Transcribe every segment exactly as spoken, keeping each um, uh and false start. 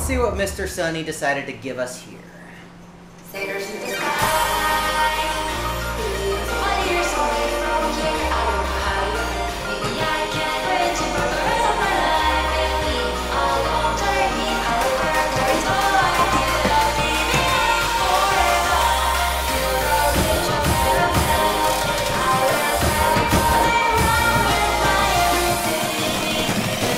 see what Mister Sunny decided to give us here. Sailors in the sky. Please, what years away from here? I don't know how you look. Maybe I can't wait to for the rest of my life. Maybe a long journey over. There is no idea of living forever. You're a rich of paradise. I will tell you what I want with my everything.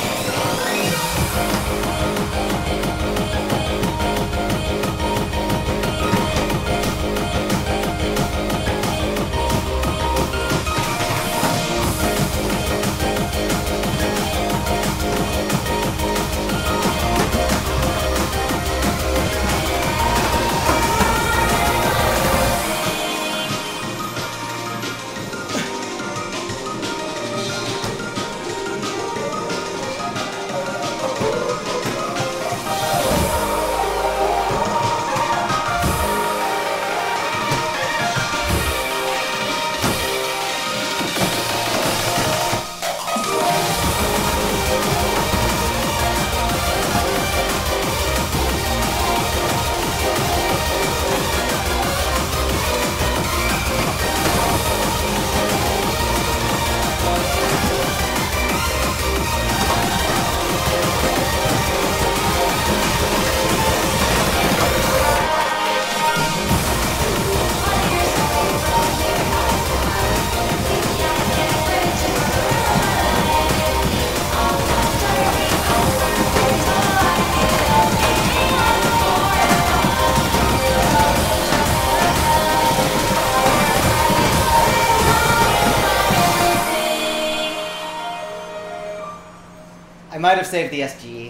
I might have saved the S G.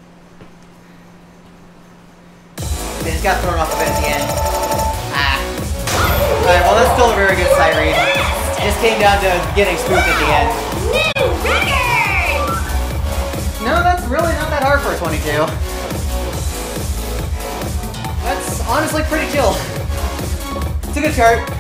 They just got thrown off a bit at the end. Ah. Alright, well that's still a very good sight read. It just came down to getting spooked at the end. New record! No, that's really not that hard for a twenty-two. That's honestly pretty chill. It's a good chart.